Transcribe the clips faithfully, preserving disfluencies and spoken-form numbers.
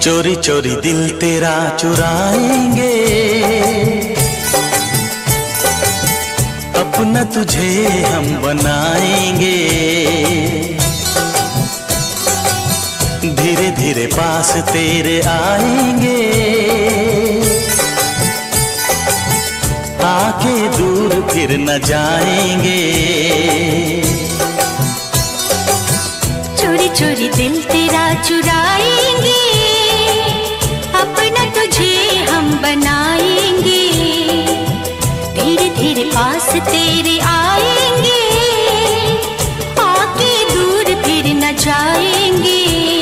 चोरी चोरी दिल तेरा चुराएंगे, अपना तुझे हम बनाएंगे। धीरे धीरे पास तेरे आएंगे, आके दूर फिर न जाएंगे। चोरी चोरी दिल तेरा चुराएंगे, अपना तुझे हम बनाएंगे। धीरे धीरे पास तेरे आएंगे, आके दूर फिर न जाएंगे।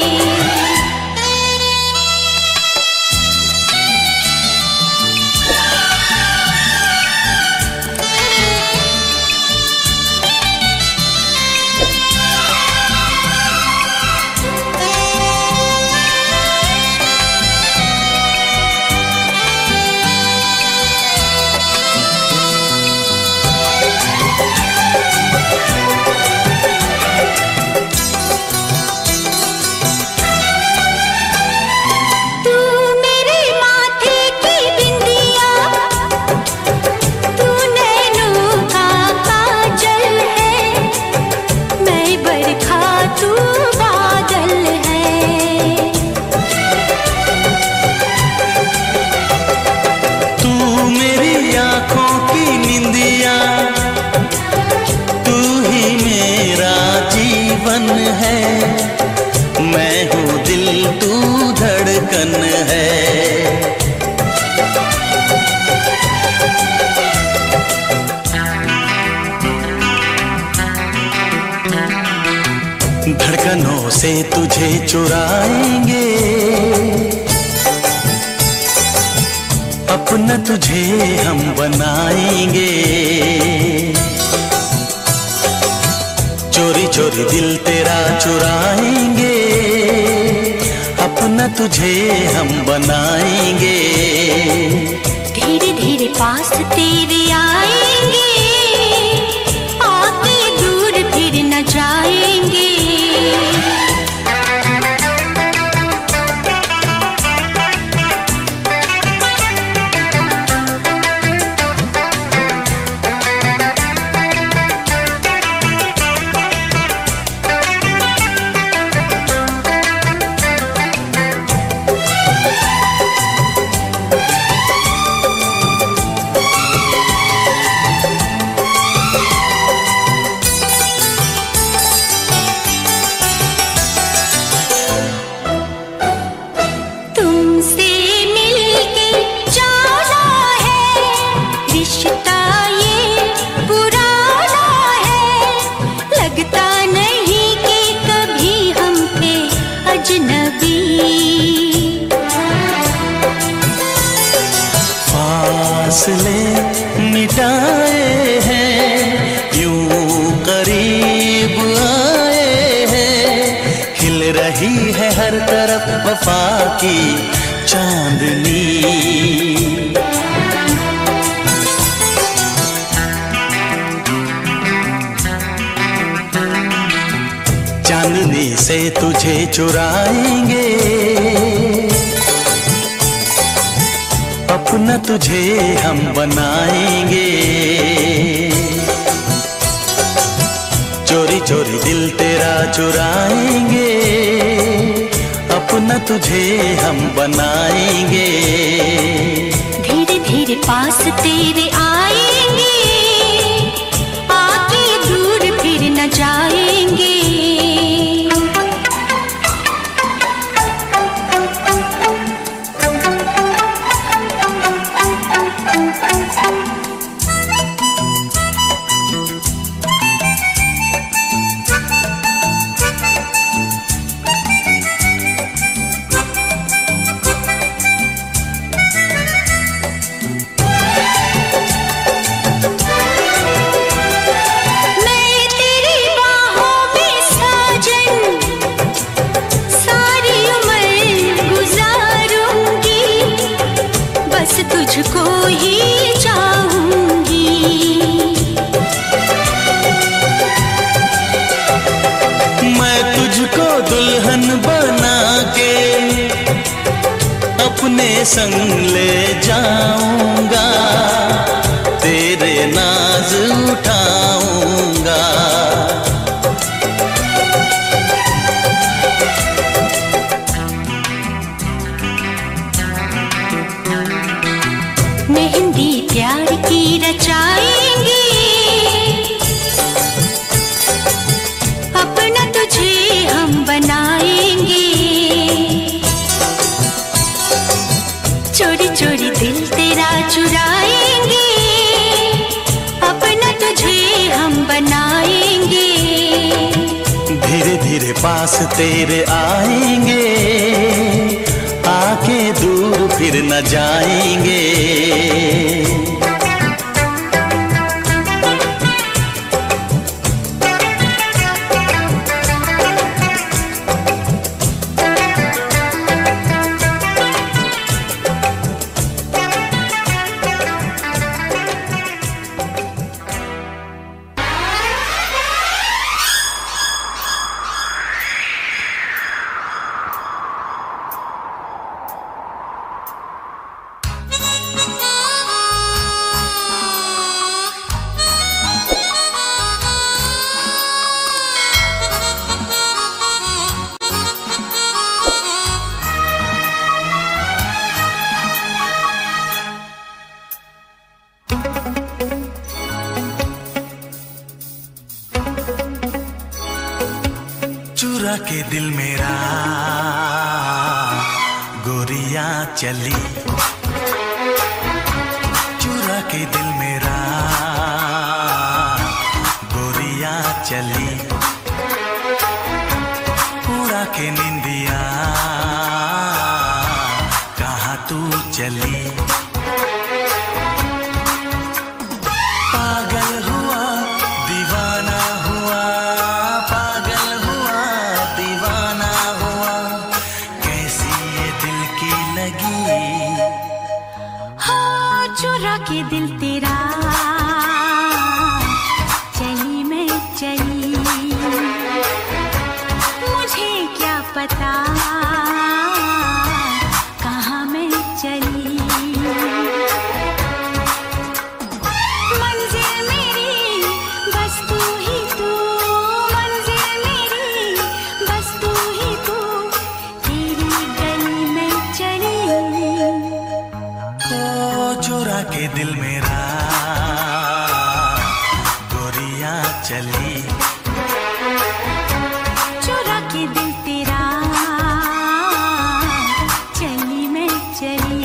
मैं हूँ दिल तू धड़कन है। धड़कनों से तुझे चुराएंगे, अपना तुझे हम बनाएंगे। चोरी चोरी दिल तेरा चुराएंगे, अपना तुझे हम बनाएंगे। धीरे धीरे पास तेरे आएंगे, आके दूर फिर न जाएंगे। फासले मिटाए हैं, यूं करीब आए हैं। खिल रही है हर तरफ वफा की चांदनी। चांदनी से तुझे चुराएंगे, अपना तुझे हम बनाएंगे। चोरी चोरी दिल तेरा चुराएंगे, अपना तुझे हम बनाएंगे। धीरे धीरे पास तेरे आएंगे, आके दूर फिर न जाएंगे। मैं तेरी बाहों में अपने संग ले जाऊंगा, तेरे नाज उठाऊंगा। मेहंदी प्यार की रचाएंगे, अपना तुझे हम बनाएंगे। चोरी चोरी दिल तेरा चुराएंगे, अपना तुझे हम बनाएंगे। धीरे धीरे पास तेरे आएंगे, आके दूर फिर न जाएंगे। चुरा के दिल मेरा गोरिया चली, चुरा के दिल मेरा गोरिया चली। उड़ा के निंदिया कहाँ तू चली। पागल हुआ दीवाना हुआ, पागल हुआ दीवाना हुआ, कैसी ये दिल की लगी। हाँ चुरा के दिल तेरा चली मैं चली, मुझे क्या पता कहाँ मैं चली। मंजिल मेरी बस तू ही तू, मंजिल मेरी बस तू ही तू, तेरी गली में चली। ओ चुरा के दिल मेरा गोरिया चली, चुरा के दिल तेरा चली मैं चली।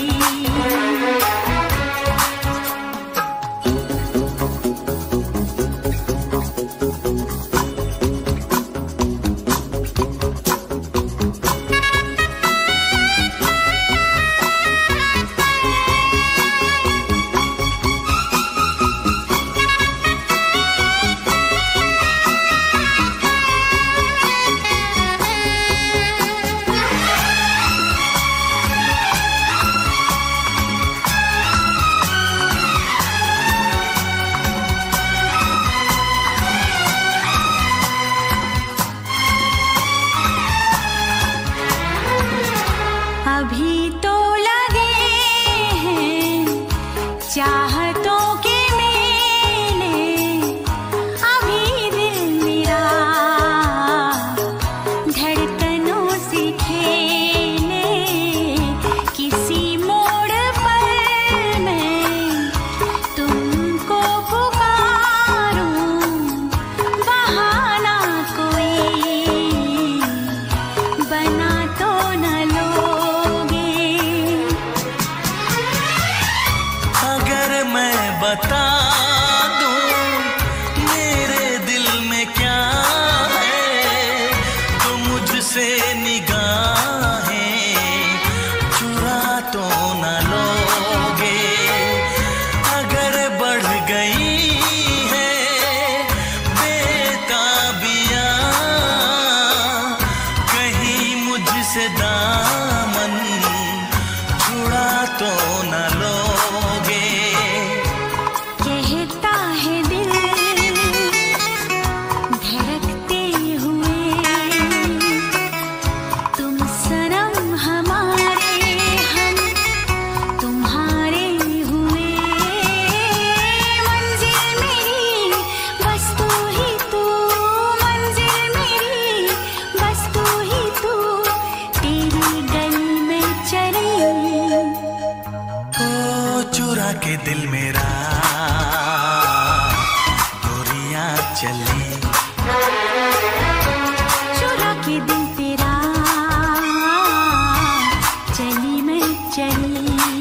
अभी तो लगे हैं चाहतों के मेले, अभी दिल मेरा धड़कनों से खेले। किसी मोड़ पर मैं तुमको पुकारूं, बहाना कोई बना तो न लोगे। के दिल मेरा गोरियां चली, चुरा के दिल तेरा चली मैं चली।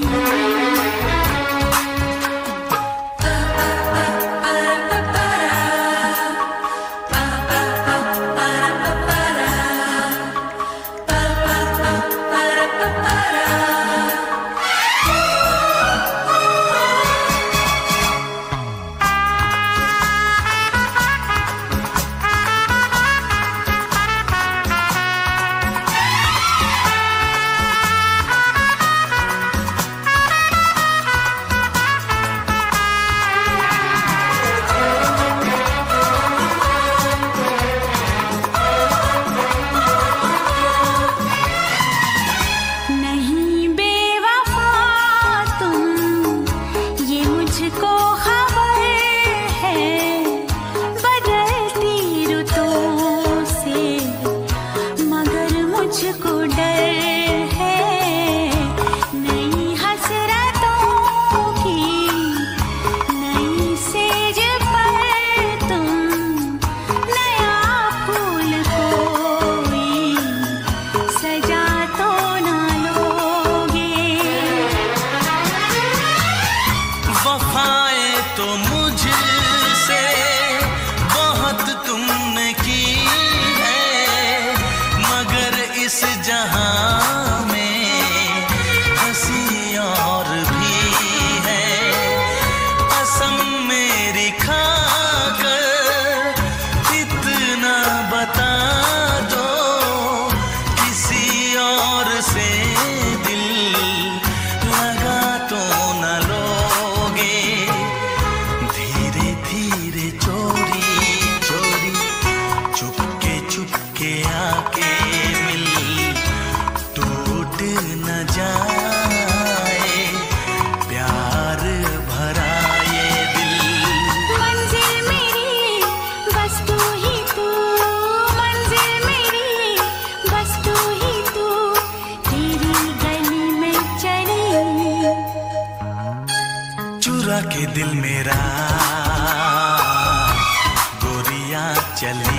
के दिल मेरा गोरियां चली।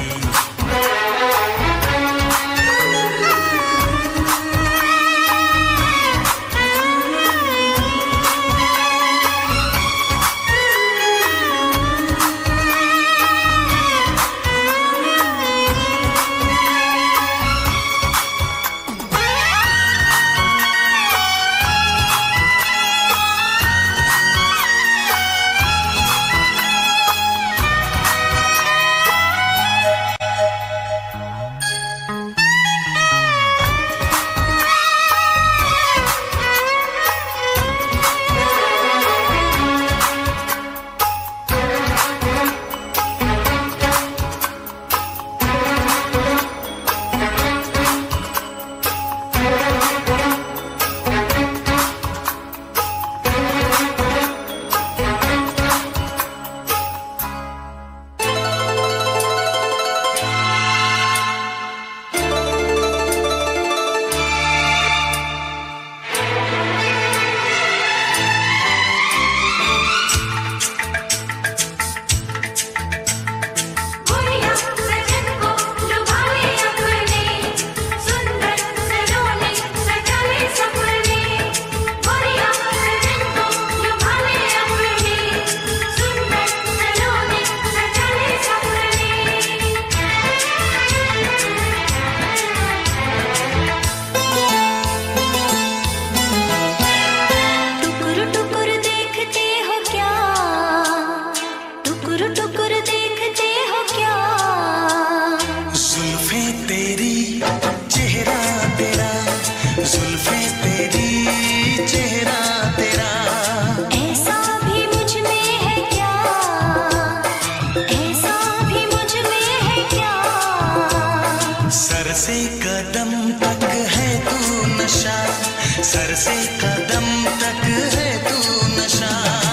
सर से कदम तक है तू नशा।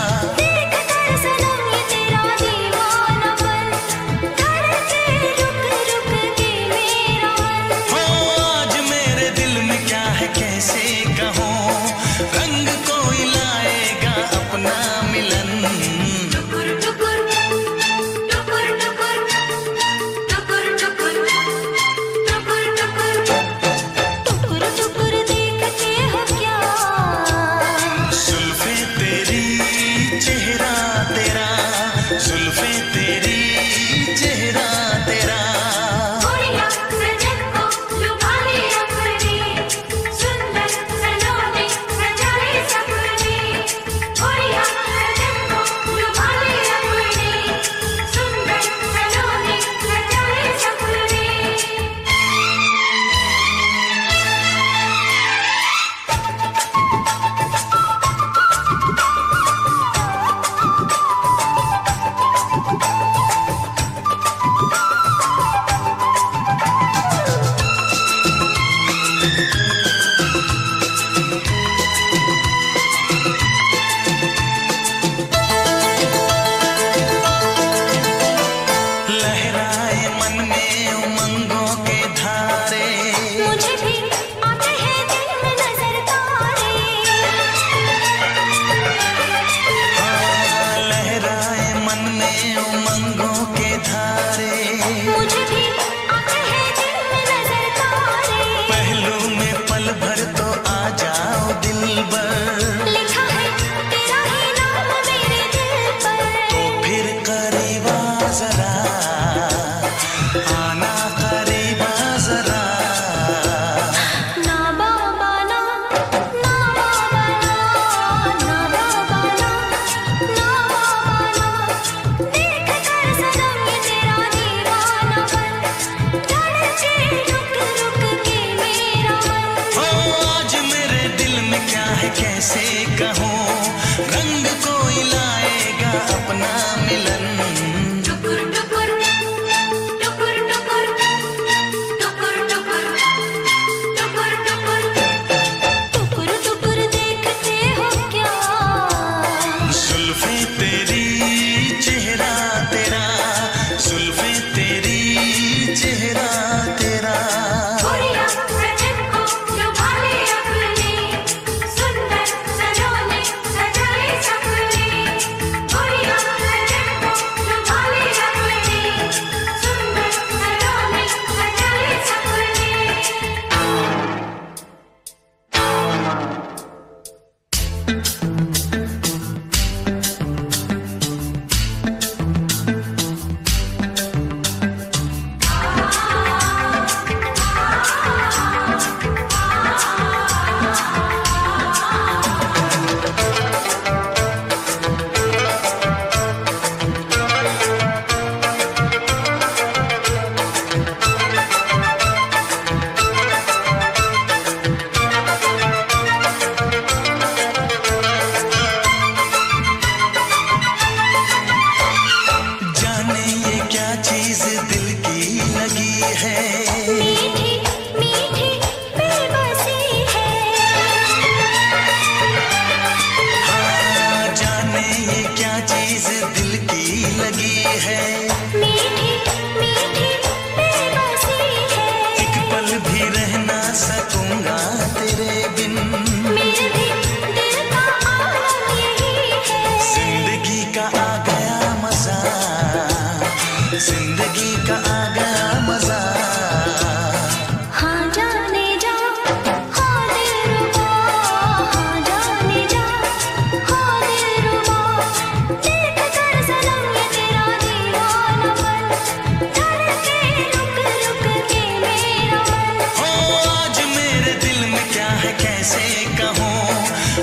देख कर सनम ये तेरा दीवानापन, धड़के रुक रुक के मेरा मन। हो आज मेरे दिल में क्या है कैसे कहूँ, रंग कोई लाएगा अपना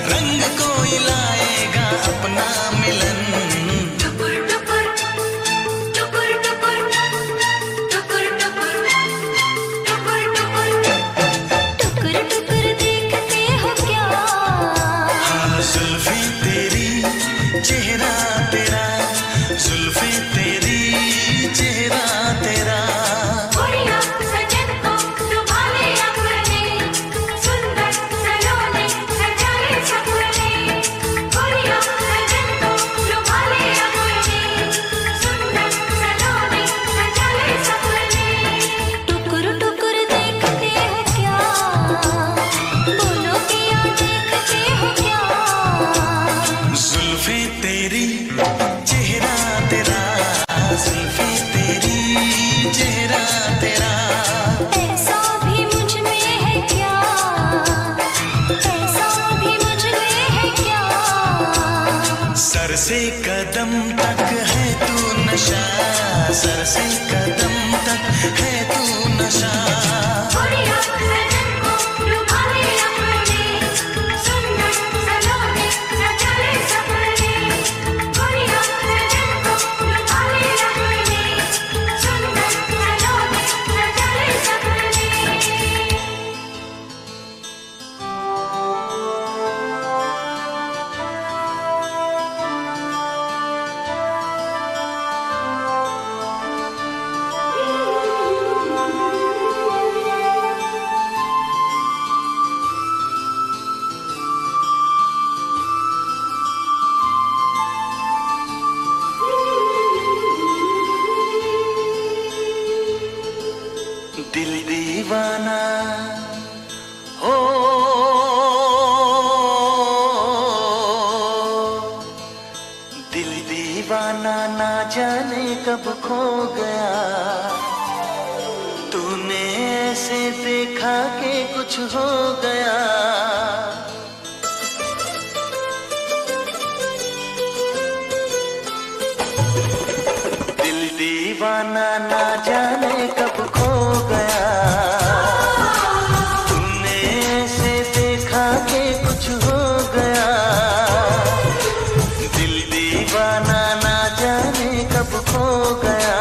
रंग कोई लाएगा अपना मिलन। टुकुर टुकुर टुकुर टुकुर टुकुर टुकुर टुकुर टुकुर टुकुर देखते हो क्या? हाँ जुल्फे तेरी चेहरा तेरा, जुल्फे तेरी चेहरा तेरा। बढ़िया सजन को लुभा ले अपने, सुंदर सलोने सजाए सपने। बढ़िया सजन को लुभा ले अपने, सुंदर सलोने सजाए सपने। टुकुर टुकुर देखते हो क्या? बोलो क्या देखते हो क्या? जुल्फे तेरी चेहरा तेरा, जुल्फे तेरी चेहरा तेरा। ऐसा भी मुझ में है क्या? ऐसा भी मुझ में है क्या? सर से कदम तक है तू नशा, सर से कदम तक है तू नशा। बढ़िया सजन को लुभा ले अपने, सुंदर सलोने सजाए सपने। बढ़िया सजन को लुभा ले अपने, सुंदर सलोने सजाए सपने। दिल दीवाना हो, दिल दीवाना ना जाने कब खो गया। तूने ऐसे देखा कि कुछ हो गया। दिल दीवाना ना जाने कब खो गया। तूने ऐसे देखा कि कुछ हो गया। दिल दीवाना ना जाने कब खो गया।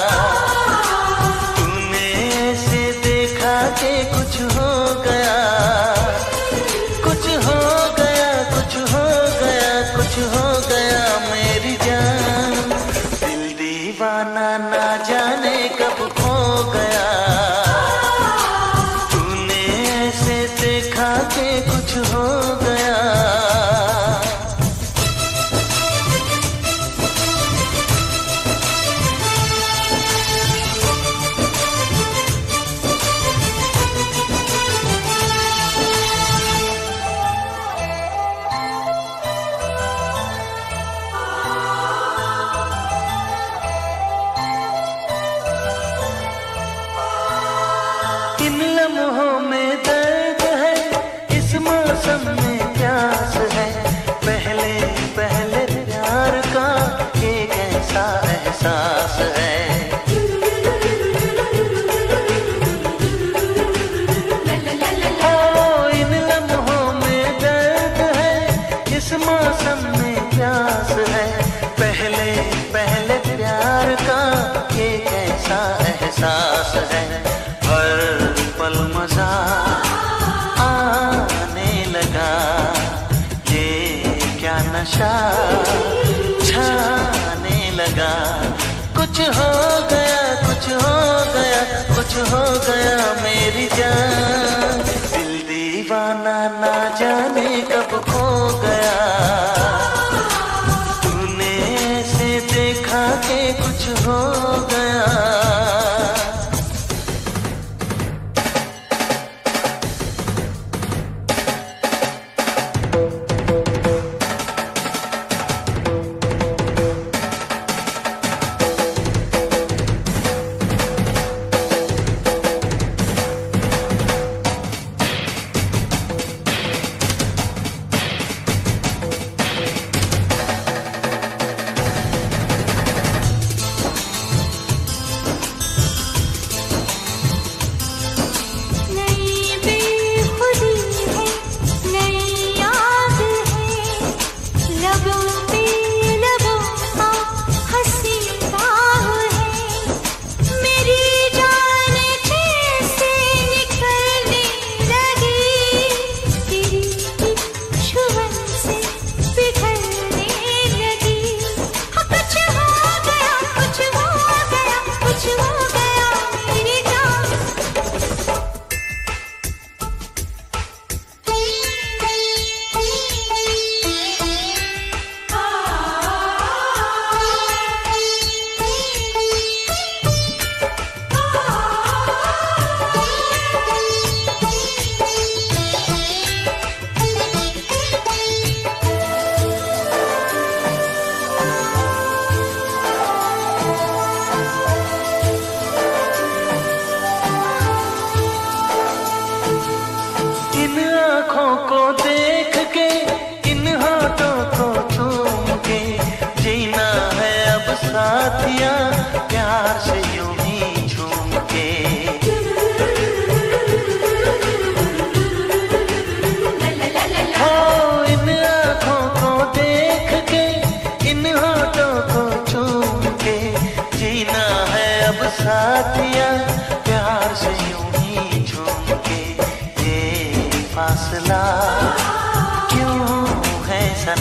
तूने ऐसे देखा कि कुछ हो गया। कुछ हो गया, कुछ हो गया, कुछ हो गया मेरी जान। दिल दीवाना ना जाने कब खो गया। तूने ऐसे देखा कि कुछ हो गया। इन लम्हों में दर्द है, इस मौसम में प्यास है। पहले पहले प्यार का एक ऐसा एहसास है। ओ इन लम्हों में दर्द है, इस मौसम में प्यास है। पहले पहले प्यार का एक ऐसा एहसास है। हर पल मजा आने लगा, ये क्या नशा छाने लगा। कुछ हो गया, कुछ हो गया, कुछ हो गया मेरी जान। दिल दीवाना ना जाने कब खो गया। तूने ऐसे देखा कि कुछ हो गया। नई बेखुदी है, नई याद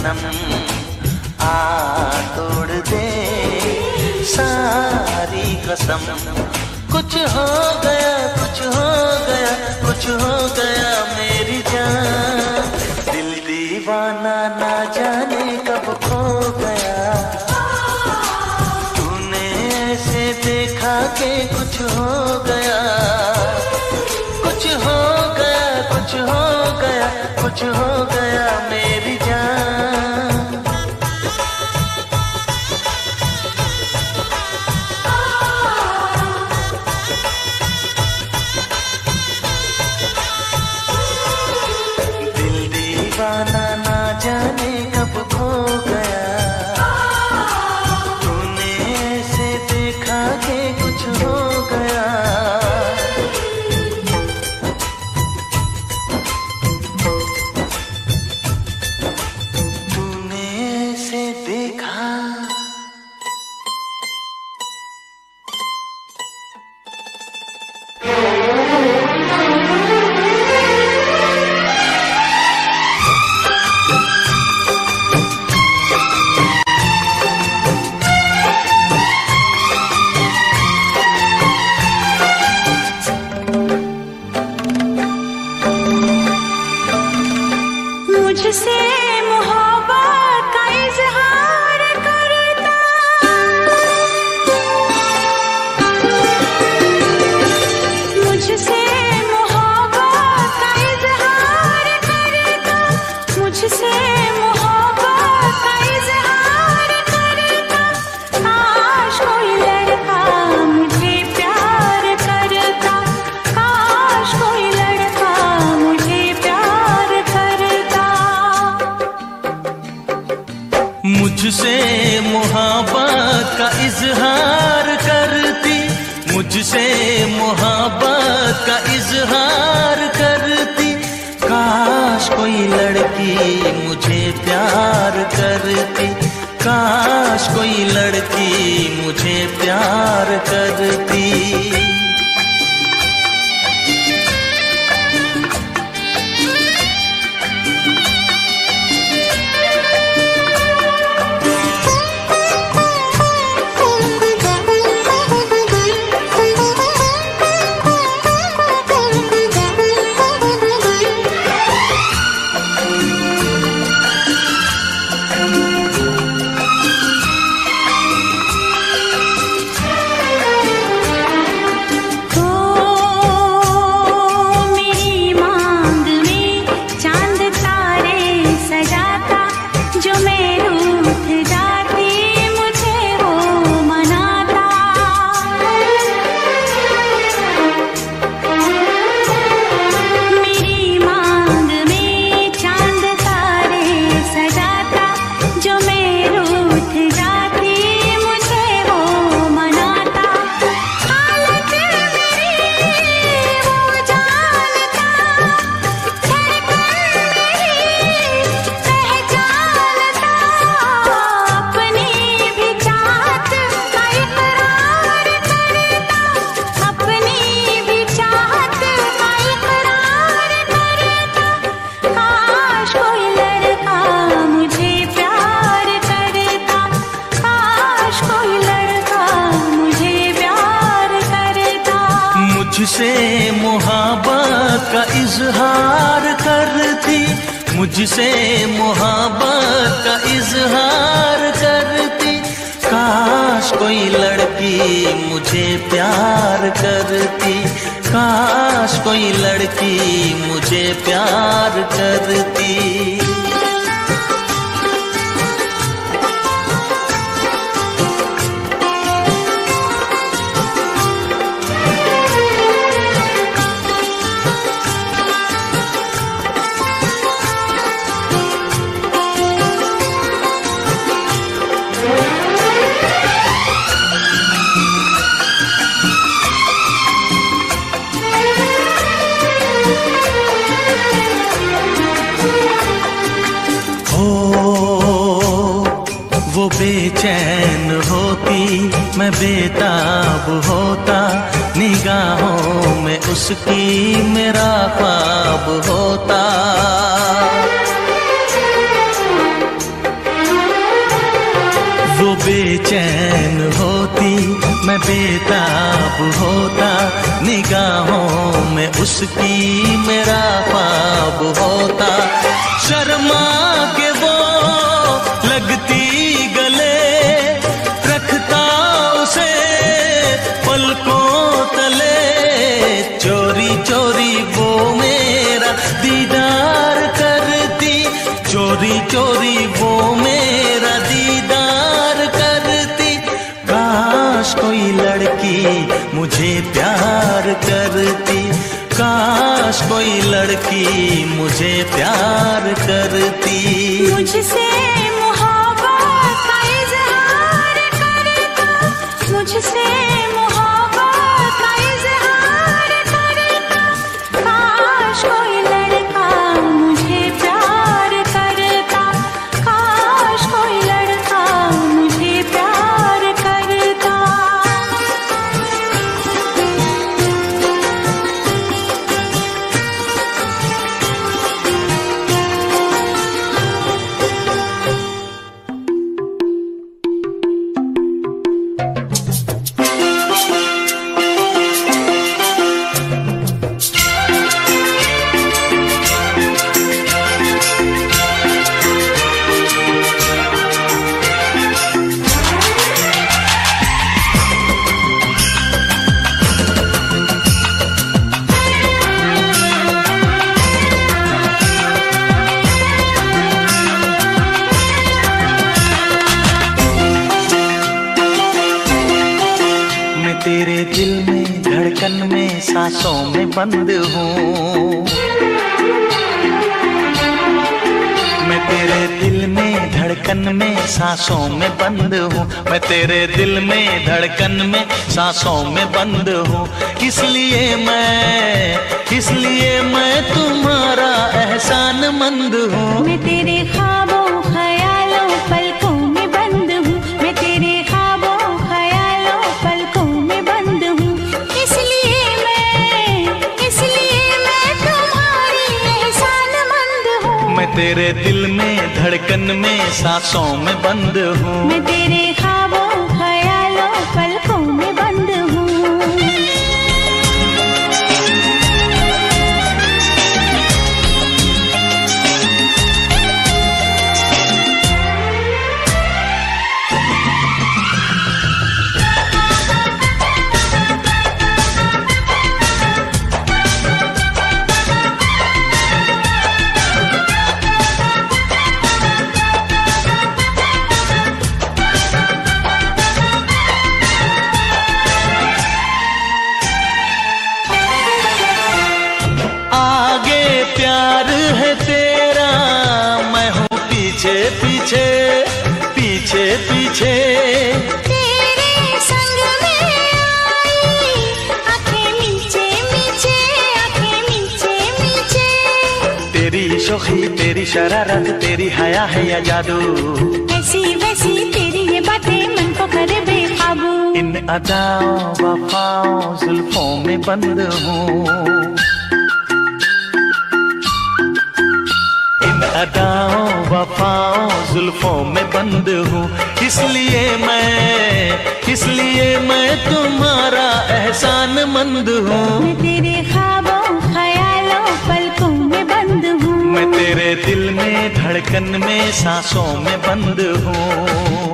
सनम आ तोड़ दे सारी कसम। कुछ हो गया कुछ हो गया कुछ हो गया मेरी जान, दिल दीवाना ना जाने कब खो गया। तूने ऐसे देखा कि कुछ हो गया कुछ हो गया कुछ हो गया कुछ हो गया मेरी जान। दिल दीवाना ना जाने कब खो गया, तूने ऐसे देखा कि कुछ हो गया। मुझसे मोहब्बत का इजहार करता, मुझसे मोहब्बत का इजहार करता, मुझसे मोहब्बत का इजहार करता। काश कोई लड़का मुझे प्यार करता, काश कोई लड़का मुझे प्यार करता। मुझसे मोहब्बत का इजहार करती, मुझसे मोहब्बत का इजहार करती। काश कोई लड़की मुझे प्यार करती, काश कोई लड़की मुझे प्यार करती। मुझसे मोहब्बत का इजहार करती, मुझसे मोहब्बत का इजहार करती। काश कोई लड़की मुझे प्यार करती, काश कोई लड़की मुझे प्यार करती। वो बेचैन होती मैं बेताब होता, निगाहों में उसकी मेरा ख्वाब होता। बेचैन होती, मैं बेताब होता, निगाहों में उसकी मेरा ख्वाब होता। शर्मा के वो लगती गले, रखता उसे पलकों तले, चोरी चोरी वो मेरा दीदार करती, चोरी चोरी वो मेरा दीदार करती। काश कोई लड़की मुझे प्यार करती, काश कोई लड़की मुझे प्यार करती। मुझसे मोहब्बत का इज़हार करता, मुझसे मोहब्बत का इज़हार करता। काश कोई लड़का मुझे प्यार करता, काश कोई लड़का मुझे प्यार करता। तेरे दिल में धड़कन में सांसों में बंद हूँ, मैं तेरे दिल में धड़कन में सांसों में बंद हूँ, मैं तेरे दिल में धड़कन में सांसों में बंद हूँ। इसलिए मैं इसलिए मैं तुम्हारा एहसान मंद हूँ। मैं तेरे ख्वाबों ख्यालों पलकों में बंद हूँ, मैं तेरे ख्वाबों ख्यालों पलकों में बंद हूँ। इसलिए मैं इसलिए मैं तुम्हारी एहसान मंद हूँ। मैं तेरे दिल में धड़कन में सांसों में बंद हूँ, मैं तेरे ख्वाबों ख्यालों पलकों में बंद हूँ। प्यार है तेरा, मैं हूँ पीछे पीछे पीछे पीछे। तेरे संग में आई आंखें मीचे मीचे, आंखें मीचे मीचे। तेरी शोखी तेरी शरारत तेरी हया है या जादू, ऐसी वैसी तेरी ये बातें मन को करे बेकाबू। इन अदाओं वफाओं जुल्फों में बंद हूँ, अदाओं वफाओं जुल्फों में बंद हूँ। इसलिए मैं इसलिए मैं तुम्हारा एहसान मंद हूँ। मैं तेरे ख्वाबों ख्यालों पलकों में बंद हूँ, मैं तेरे दिल में धड़कन में सांसों में बंद हूँ।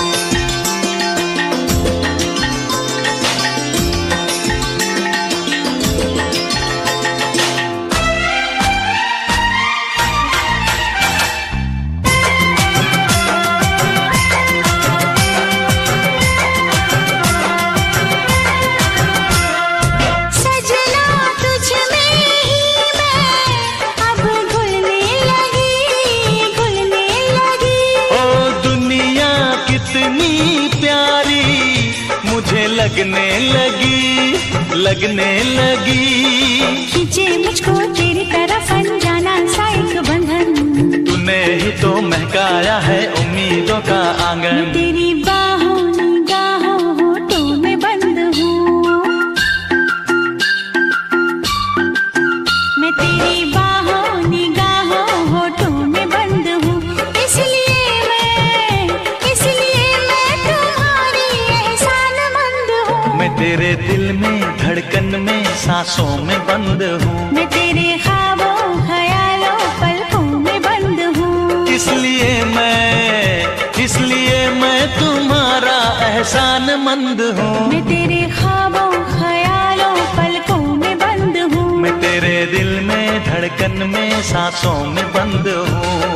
लगने लगी लगने लगी, खींचे मुझको तेरी तरफ अनजाना सा एक बंधन। तूने ही तो महकाया है उम्मीदों का आंगन। मैं तेरी बाहों निगाहों होठों में बंद हूँ, मैं तेरी बाहों निगाहों होठों में बंद हूँ। इसलिए मैं इसलिए मैं तुम धड़कन में सांसों में बंद हूँ। मैं तेरे ख्वाबों ख्यालों पलकों में बंद हूँ। इसलिए मैं इसलिए मैं तुम्हारा एहसान मंद हूँ। मैं तेरे ख्वाबों ख्यालों पलकों में बंद हूँ। मैं तेरे दिल में धड़कन में सांसों में बंद हूँ।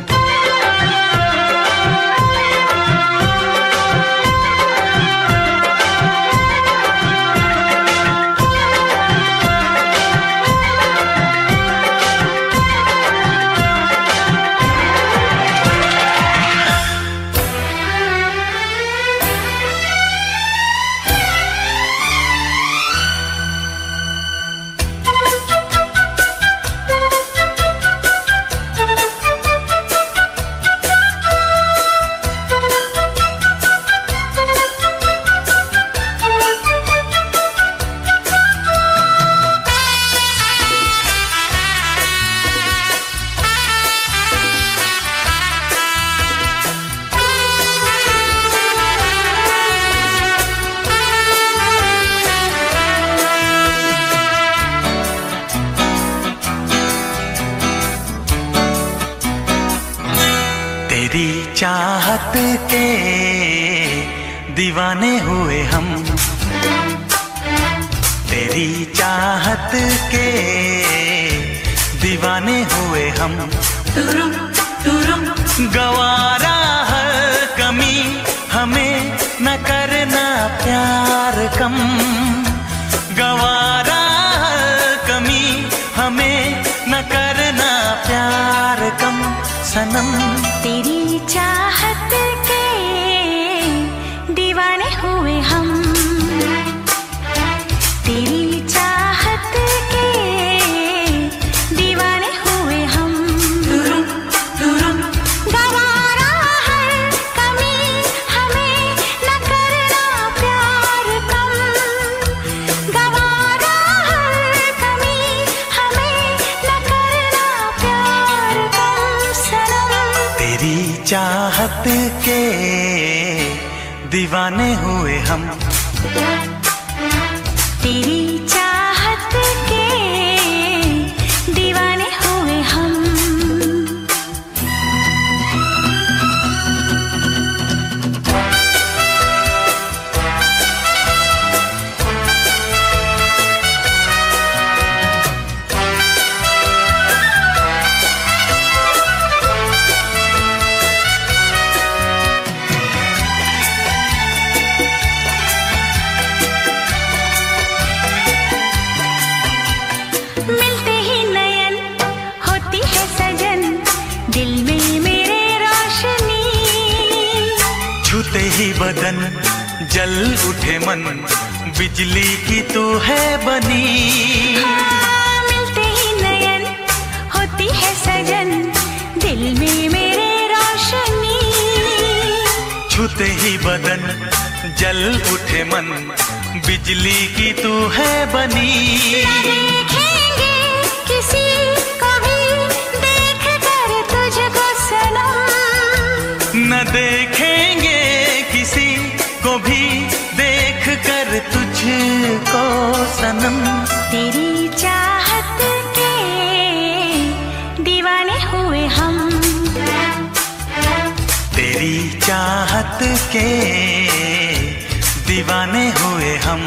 तेरी चाहत के दीवाने हुए हम, तेरी चाहत के दीवाने हुए हम। तुरुम, तुरुम। गवारा हर कमी हमें न करना प्यार कम, गवारा हर कमी हमें न करना प्यार कम सनम। तेरी चाहत के दीवाने हुए हम, तेरी चाहत के दीवाने हुए हम। तुरुम, तुरुम। गवारा हर कमी हमें न करना प्यार कम, गवारा हर कमी हमें न करना प्यार कम सनम। तेरी चाहत के दीवाने हुए हम, तेरी चाहत के दीवाने हुए हम। मिलते ही नयन होती है सजन, दिल में मेरे रोशनी। छूते ही बदन जल उठे मन, बिजली की तू है बनी। हाँ, मिलते ही नयन होती है सजन, दिल में मेरे रोशनी। छूते ही बदन जल उठे मन, बिजली की तू है बनी। देखेंगे किसी को भी देख कर तुझको सनम, न देखेंगे किसी को भी देख कर तुझको सनम। तेरी चाहत के दीवाने हुए हम, तेरी चाहत के दीवाने हुए हम।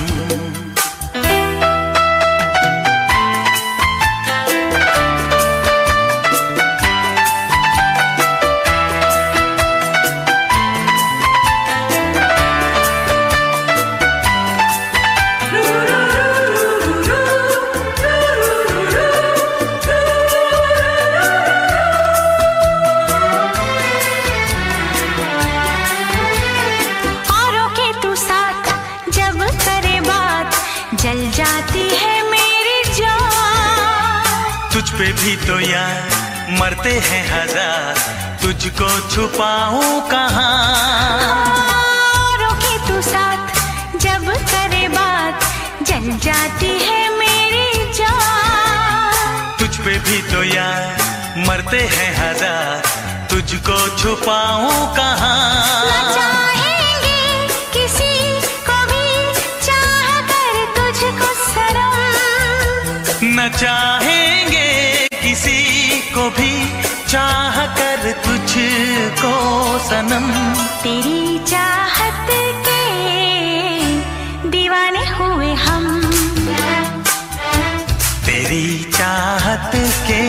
जल जाती है मेरी जान, तुझ पे भी तो यार मरते हैं हजार, तुझको छुपाऊं कहाँ। औरों के तू साथ जब करे बात, जल जाती है मेरी जान। तुझ पे भी तो यार मरते हैं हजार, तुझको छुपाऊं कहाँ। न चाहेंगे किसी को भी चाह कर तुझको को सनम। तेरी चाहत के दीवाने हुए हम, तेरी चाहत के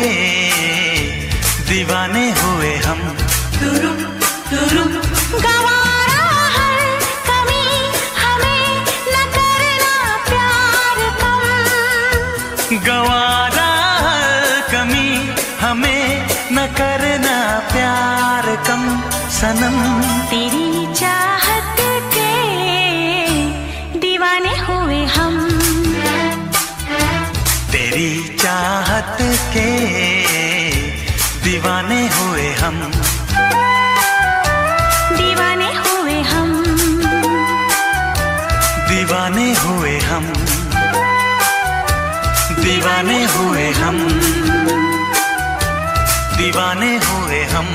दीवाने हुए हम। तुरुम तुरुम गवारा हर कमी हमें न करना प्यार कम, गवारा हर कमी हमें न करना प्यार कम सनम। तेरी चाहत के दीवाने हुए हम, तेरी चाहत के दीवाने हुए हम। दीवाने हुए हम, दीवाने हुए हम, दीवाने हुए हम, दीवाने हुए हम।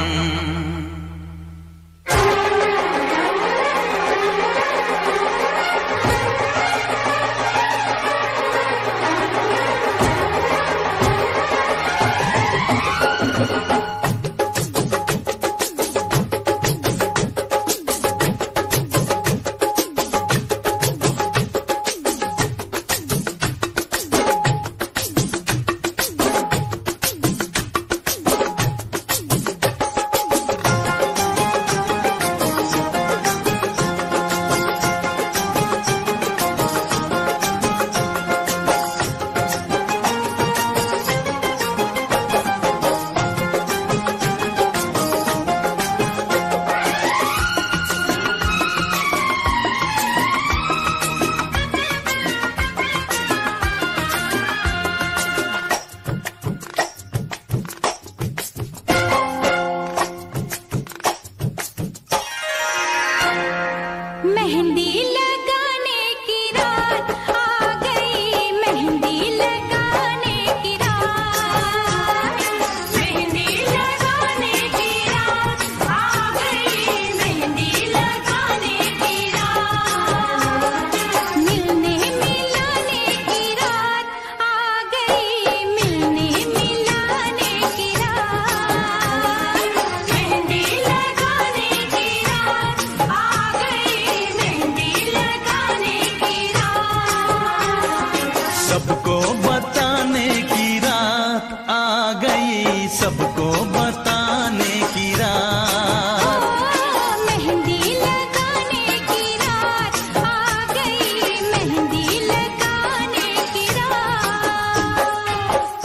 मेहंदी लगाने की रात आ गई, मेहंदी लगाने की रात, मेहंदी लगाने की रात आ गई, मेहंदी लगाने की रात, मिलने मिलाने की रात आ गई, मिलने मिलाने की रात, मेहंदी लगाने की रात आ गई, मेहंदी लगाने की रात। सबको बताने की रात आ गई, सबको बताने की रात। मेहंदी लगाने की रात आ गई, मेहंदी लगाने की रात।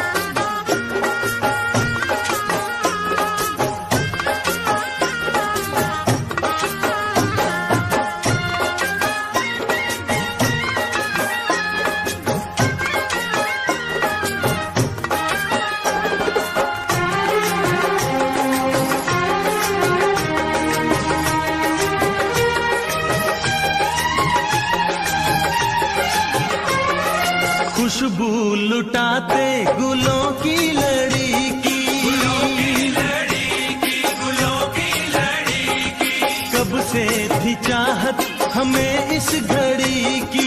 खुशबू लुटाते गुलों की लड़ी की, कब से थी चाहत हमें इस घड़ी की,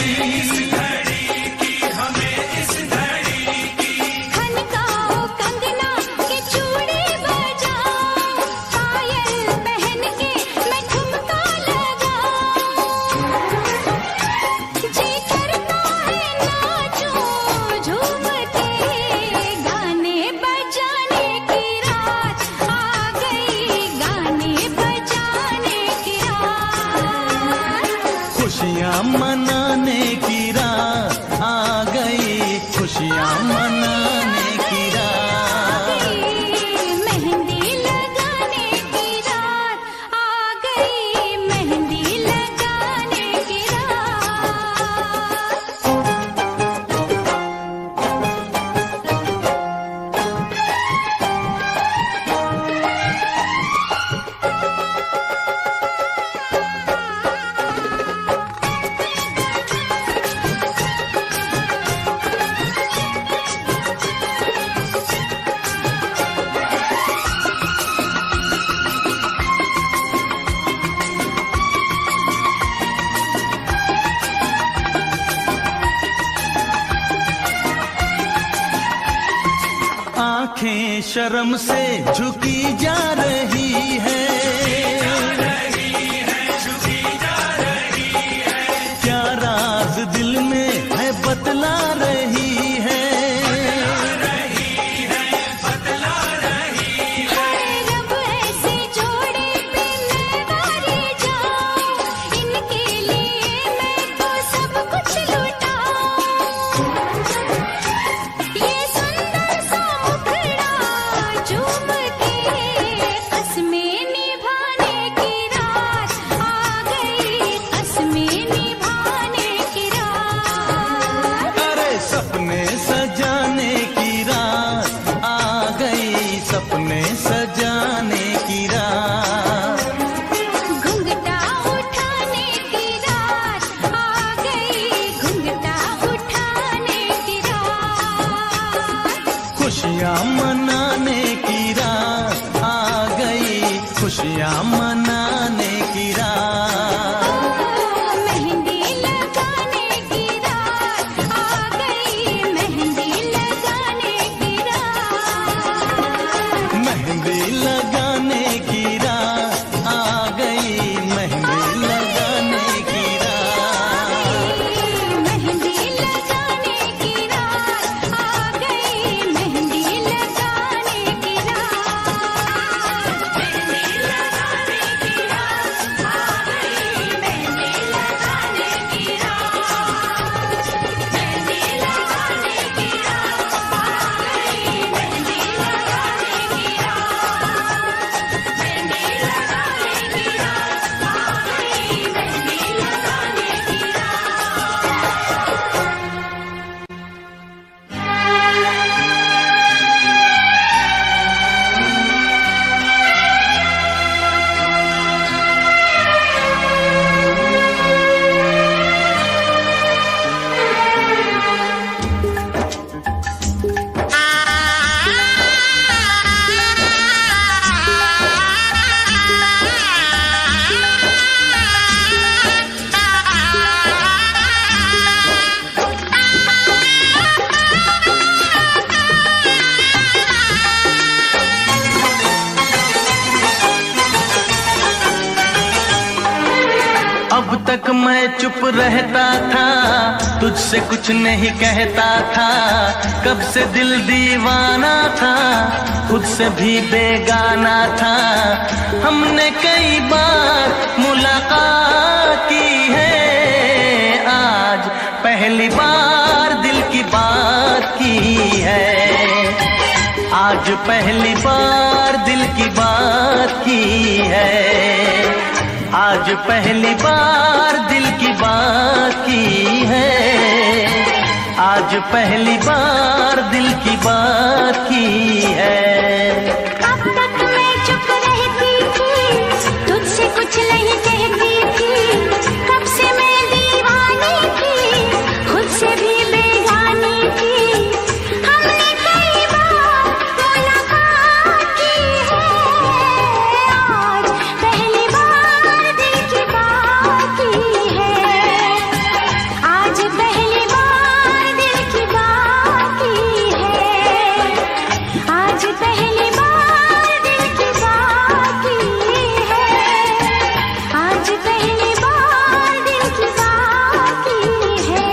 खनकाओ कंगना के चूड़ी बजाओ, पायल पहन के मैं ठुमका लगाऊं, जी करता है नाचूं झूम के, गाने बजाने की रात आ गई, गाने बजाने की रात। खुशियाँ मनाने की रात आ गई, खुशियाँ मनाने की रात। मेहंदी लगाने की रात आ गई, मेहंदी लगाने की रात। आंखें शर्म से झुकी जा रही है, क्या राज दिल में है बतला रही है। रब ऐसे जोड़े पे मैं वारी जाऊं, इनके लिए मैं तो सब कुछ लुटाऊं। ये सुंदर सा मुखड़ा चूम के कसमें निभाने की रात आ गई, कसमें निभाने की रात। अरे सपने सजाने की रात आ गई, सपने सजाने की रात। घुंघटा उठाने की रात आ गई, घुंघटा उठाने की रात। खुशियाँ मनाने की रात आ गई, खुशियाँ मनाने की रात। मेहंदी लगाने की रात आ गई, मेहंदी लगाने की रात। मेहंदी लगाने की रात आ गई, मेहंदी लगाने की रात। मेहंदी लगाने की रात आ गई, मेहंदी लगाने की रात। मेहंदी लगाने की रात आ गई, मेहंदी लगाने की रात। मेहंदी लगाने की रात आ गई, मेहंदी लगाने की रात। मेहंदी लगाने की रात आ गई, मेहंदी लगाने की अब तक मैं चुप रहता था, तुझसे कुछ नहीं कहता था। कब से दिल दीवाना था, खुद से भी बेगाना था। हमने कई बार मुलाकात की है, आज पहली बार दिल की बात की है। आज पहली बार दिल की बात की है, आज पहली बार दिल की बात की है। आज पहली बार दिल की बात की है। अब तक मैं चुप रहती थी, तुझसे कुछ नहीं कहती थी। कब से मैं दीवानी थी, खुद से भी बेगानी थी। हमने कई बार मुलाकात की है, आज पहली बार दिल की बात की है। आज पहली बार दिल की बात की है। आज पहली बार दिल की बात की है। आज पहली बार दिल की बात की है।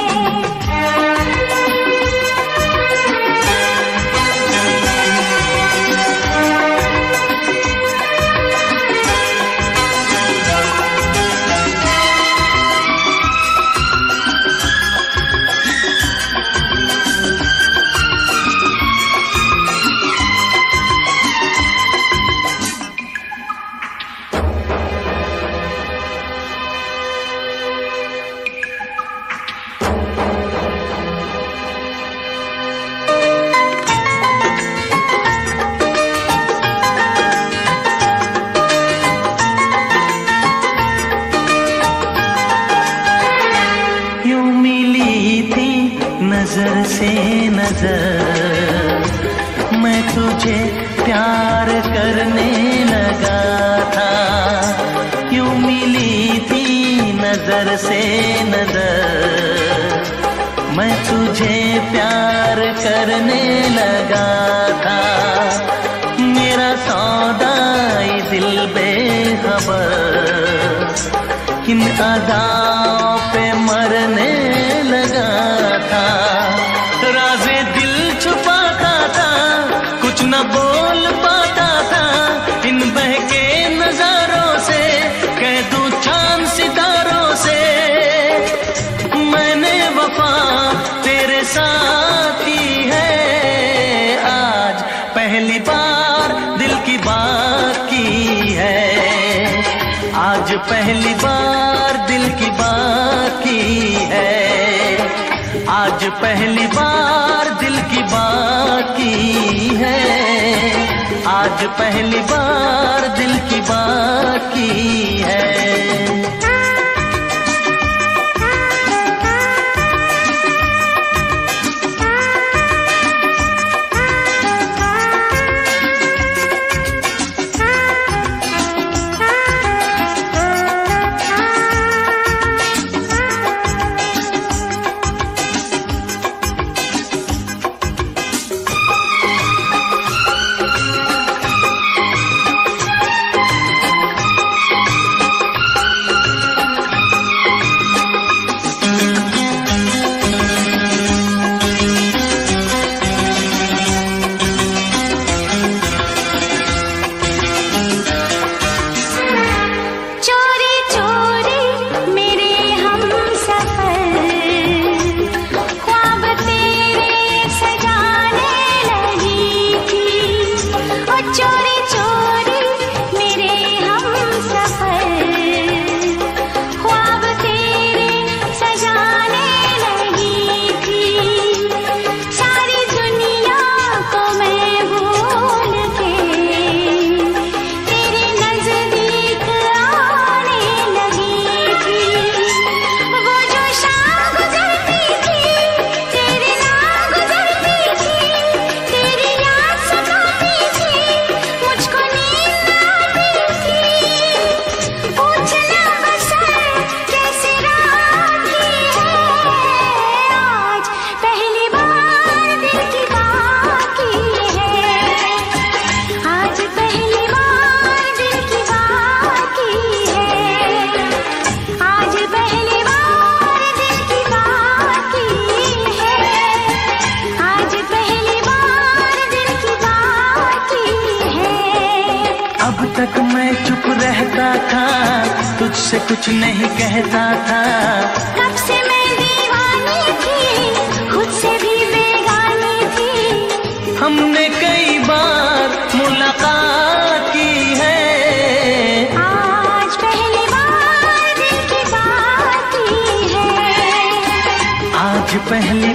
यूं मिली थी नजर से नजर, मैं तुझे प्यार करने लगा था। यूं मिली थी नजर से नजर, मैं तुझे प्यार करने लगा था। मेरा सौदा खबर इन अदाओं पे मरने लगा था। राज़े दिल छुपाता था, कुछ न बोल पाता था। इन बहके नजारों से कह दूं चांद सितारों से, मैंने वफा तेरे साथ की है। आज पहली बार दिल की बात की है, आज पहली बार दिल की बात की है, आज पहली बार दिल की बात की है, आज पहली बार दिल की बात की है। तक मैं चुप रहता था, तुझसे कुछ नहीं कहता था। कब से मैं दीवानी थी, खुद से भी बेगानी थी। हमने कई बार मुलाकात की है, आज पहली बार दिल की बात की है, आज पहली